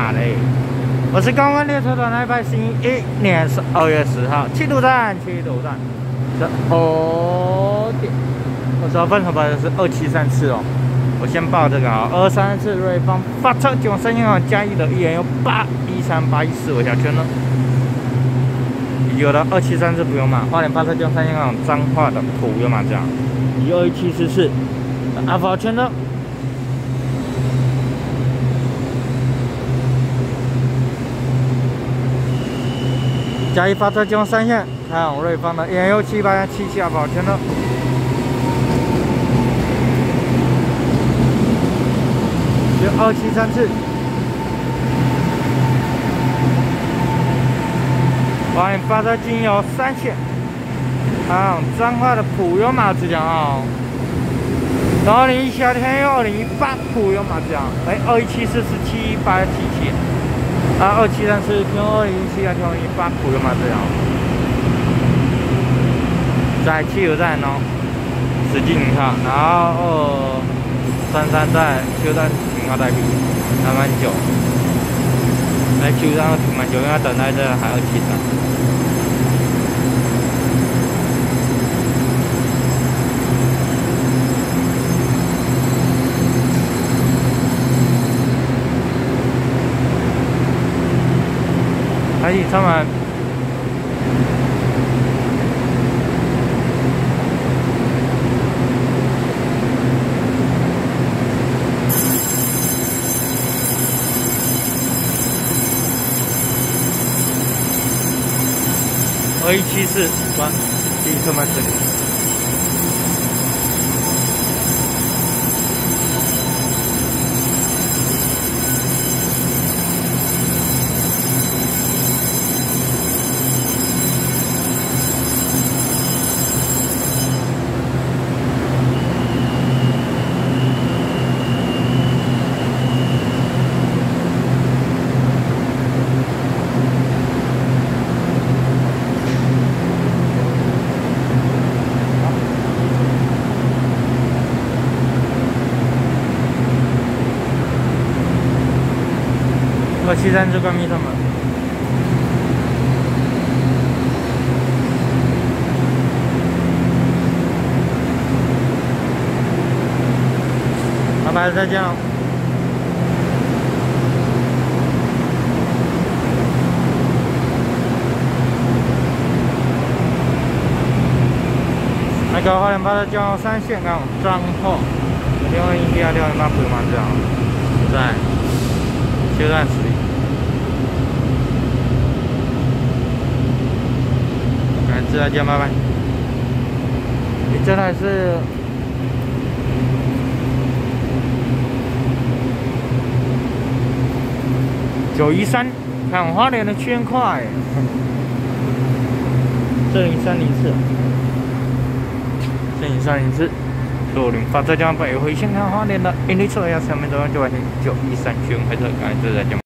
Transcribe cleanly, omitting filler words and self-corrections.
打嘞！我是公安列车团211年2月10号，七堵站，这5点52分，合的是273次哦。我先报这个啊，23次瑞芳发车93银行嘉义的1元有8138145小圈呢。有的273次普悠玛，花莲发车93银行彰化的普悠玛站12744阿法圈呢。嘉义发车93线，开往瑞芳的1元有78177阿法圈呢。273次，欢迎发车经由3线，彰化的普悠玛之江啊，2017夏天有2018普悠玛之江，21744718777，273次平2017夏天2018普悠玛之江，在汽油站哦，实际停靠，然后233在汽油站。停靠待命，还蛮久。在汽油站停蛮久，因为等待这还273。还挺充满。21744关，第一车门这里。273次关闭车门。拜拜，再见喽。那个花莲发车交3线港彰化6211208普悠玛站在切断实力。再见，拜拜。这台是913，看花莲的圈块，40304，若您发车将北回线看花莲的，因为车要上面都要913圈，还是感谢再见。